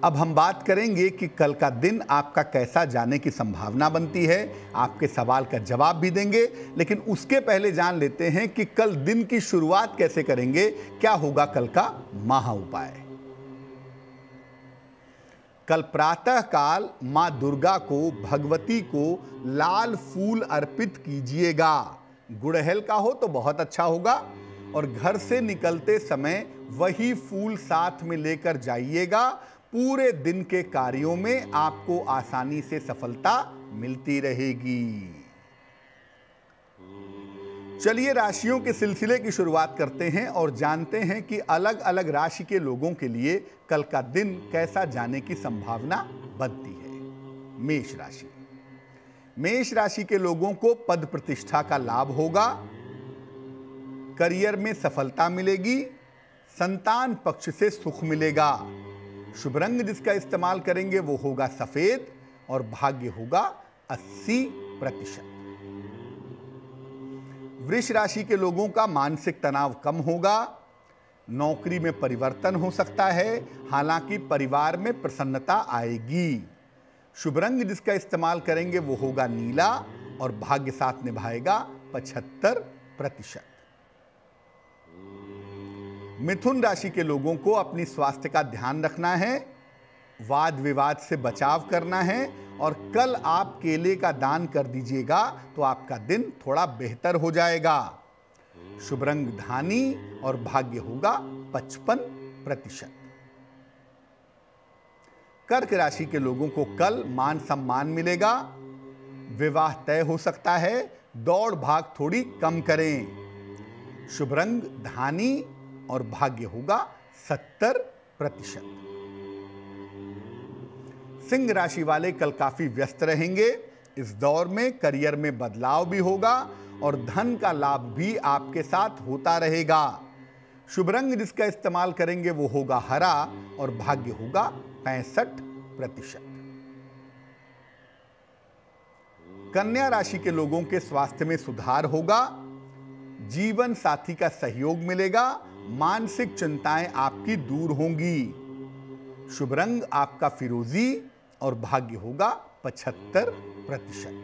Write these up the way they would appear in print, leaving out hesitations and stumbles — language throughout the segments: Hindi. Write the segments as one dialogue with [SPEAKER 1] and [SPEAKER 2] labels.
[SPEAKER 1] अब हम बात करेंगे कि कल का दिन आपका कैसा जाने की संभावना बनती है। आपके सवाल का जवाब भी देंगे, लेकिन उसके पहले जान लेते हैं कि कल दिन की शुरुआत कैसे करेंगे, क्या होगा कल का महा उपाय। कल प्रातः काल मां दुर्गा को, भगवती को लाल फूल अर्पित कीजिएगा। गुड़हल का हो तो बहुत अच्छा होगा, और घर से निकलते समय वही फूल साथ में लेकर जाइएगा। पूरे दिन के कार्यों में आपको आसानी से सफलता मिलती रहेगी। चलिए राशियों के सिलसिले की शुरुआत करते हैं और जानते हैं कि अलग अलग राशि के लोगों के लिए कल का दिन कैसा जाने की संभावना बनती है। मेष राशि। मेष राशि के लोगों को पद प्रतिष्ठा का लाभ होगा, करियर में सफलता मिलेगी, संतान पक्ष से सुख मिलेगा। शुभ रंग जिसका इस्तेमाल करेंगे वो होगा सफेद, और भाग्य होगा 80%। वृष राशि के लोगों का मानसिक तनाव कम होगा, नौकरी में परिवर्तन हो सकता है, हालांकि परिवार में प्रसन्नता आएगी। शुभ रंग जिसका इस्तेमाल करेंगे वो होगा नीला, और भाग्य साथ निभाएगा 75%। मिथुन राशि के लोगों को अपनी स्वास्थ्य का ध्यान रखना है, वाद विवाद से बचाव करना है, और कल आप केले का दान कर दीजिएगा तो आपका दिन थोड़ा बेहतर हो जाएगा। शुभ रंग धानी, और भाग्य होगा 55%। कर्क राशि के लोगों को कल मान सम्मान मिलेगा, विवाह तय हो सकता है, दौड़ भाग थोड़ी कम करें। शुभ रंग धानी, और भाग्य होगा 70%। सिंह राशि वाले कल काफी व्यस्त रहेंगे। इस दौर में करियर में बदलाव भी होगा, और धन का लाभ भी आपके साथ होता रहेगा। शुभ रंग जिसका इस्तेमाल करेंगे वो होगा हरा, और भाग्य होगा 65%। कन्या राशि के लोगों के स्वास्थ्य में सुधार होगा, जीवन साथी का सहयोग मिलेगा, मानसिक चिंताएं आपकी दूर होंगी। शुभ रंग आपका फिरोजी, और भाग्य होगा 75%।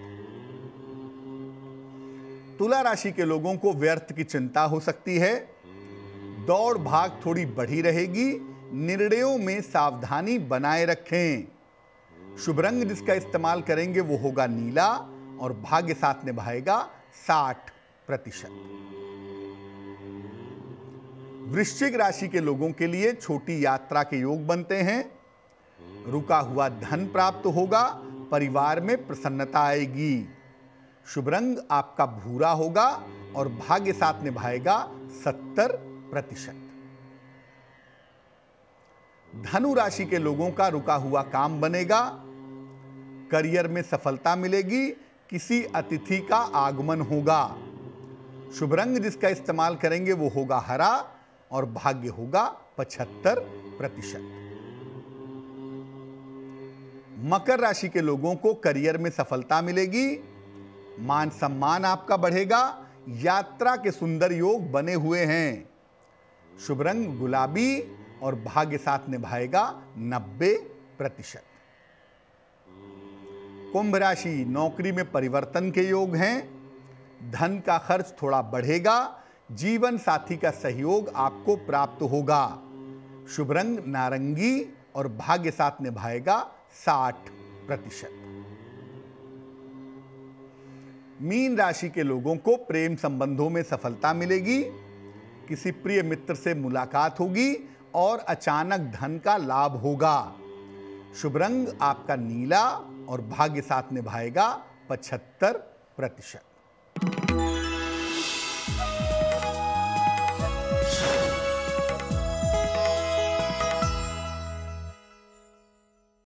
[SPEAKER 1] तुला राशि के लोगों को व्यर्थ की चिंता हो सकती है, दौड़ भाग थोड़ी बढ़ी रहेगी, निर्णयों में सावधानी बनाए रखें। शुभ रंग जिसका इस्तेमाल करेंगे वो होगा नीला, और भाग्य साथ निभाएगा 60%। वृश्चिक राशि के लोगों के लिए छोटी यात्रा के योग बनते हैं, रुका हुआ धन प्राप्त होगा, परिवार में प्रसन्नता आएगी। शुभ रंग आपका भूरा होगा, और भाग्य साथ निभाएगा 70%। धनु राशि के लोगों का रुका हुआ काम बनेगा, करियर में सफलता मिलेगी, किसी अतिथि का आगमन होगा। शुभ रंग जिसका इस्तेमाल करेंगे वो होगा हरा, और भाग्य होगा 75%। मकर राशि के लोगों को करियर में सफलता मिलेगी, मान सम्मान आपका बढ़ेगा, यात्रा के सुंदर योग बने हुए हैं। शुभ रंग गुलाबी, और भाग्य साथ निभाएगा 90%। कुंभ राशि, नौकरी में परिवर्तन के योग हैं, धन का खर्च थोड़ा बढ़ेगा, जीवन साथी का सहयोग आपको प्राप्त होगा। शुभ रंग नारंगी, और भाग्य साथ निभाएगा 60%। मीन राशि के लोगों को प्रेम संबंधों में सफलता मिलेगी, किसी प्रिय मित्र से मुलाकात होगी, और अचानक धन का लाभ होगा। शुभ रंग आपका नीला, और भाग्य साथ निभाएगा 75%।